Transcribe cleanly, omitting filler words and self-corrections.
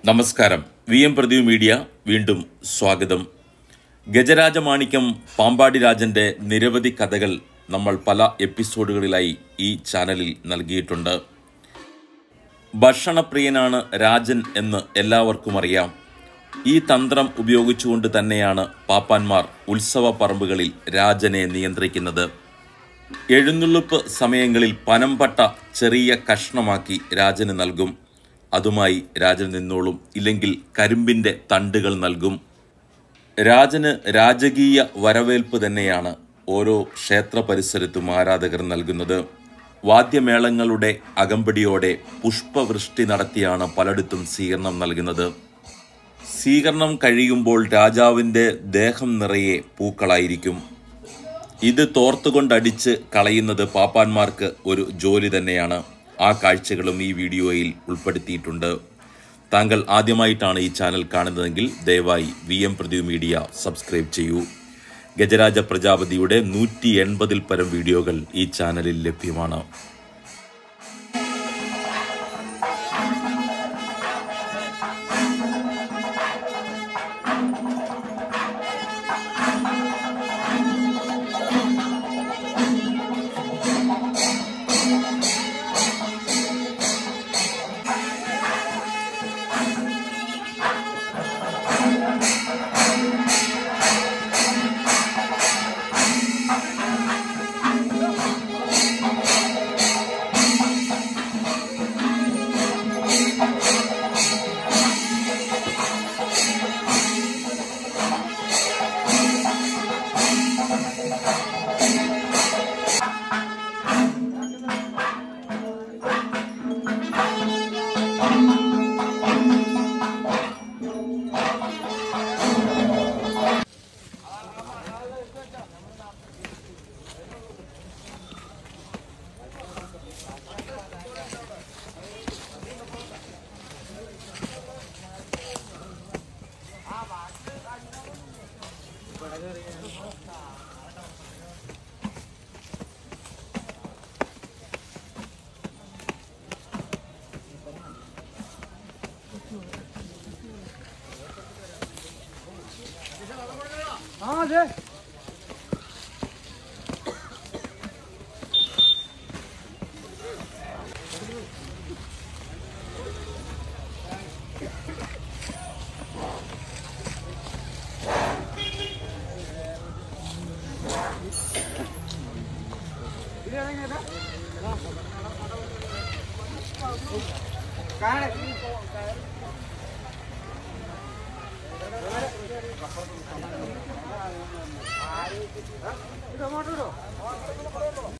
നമസ്കാരം. VM Pradeep media വീണ്ടും സ്വാഗതം. ഗജരാജമാണിക്യം പാമ്പാടി രാജൻ്റെ നിരവധി കഥകൾ നമ്മൾ പല എപ്പിസോഡുകളിലായി ഈ ചാനലിൽ നൽകിയിട്ടുണ്ട്. ഭക്ഷണപ്രിയനാണ് രാജൻ എന്ന് എല്ലാവർക്കും അറിയാം. ഈ തന്ത്രം ഉപയോഗിച്ചുകൊണ്ട് തന്നെയാണ് പാപ്പാന്മാർ ഉത്സവ പറമ്പുകളിൽ രാജനെ നിയന്ത്രിക്കുന്നത്. എഴുന്നള്ളിപ്പ് സമയങ്ങളിൽ പനംപട്ട ചെറിയ കഷ്ണമാക്കി രാജന് നൽകും. അതുമായി രാജൻ നിന്നോളും, ഇല്ലെങ്കിൽ കരിമ്പിൻ്റെ തണ്ടുകൾ നൽകും. രാജന് രാജകീയ വരവേൽപ്പ് തന്നെയാണ് ഓരോ ക്ഷേത്ര പരിസരത്തും ആരാധകർ നൽകുന്നത്. വാദ്യമേളങ്ങളുടെ അകമ്പടിയോടെ പുഷ്പവൃഷ്ടി നടത്തിയാണ് പലയിടത്തും സ്വീകരണം നൽകുന്നത്. സ്വീകരണം കഴിയുമ്പോൾ രാജാവിൻ്റെ ദേഹം നിറയെ പൂക്കളായിരിക്കും. ഇത് തോർത്തുകൊണ്ടടിച്ച് കളയുന്നത് പാപ്പാന്മാർക്ക് ഒരു ജോലി തന്നെയാണ്. ആ കാഴ്ചകളും ഈ വീഡിയോയിൽ ഉൾപ്പെടുത്തിയിട്ടുണ്ട്. താങ്കൾ ആദ്യമായിട്ടാണ് ഈ ചാനൽ കാണുന്നതെങ്കിൽ ദയവായി VM പ്രദീപ് മീഡിയ സബ്സ്ക്രൈബ് ചെയ്യൂ. ഗജരാജ പ്രജാപതിയുടെ 180-ൽ പരം വീഡിയോകൾ ഈ ചാനലിൽ ലഭ്യമാണ്.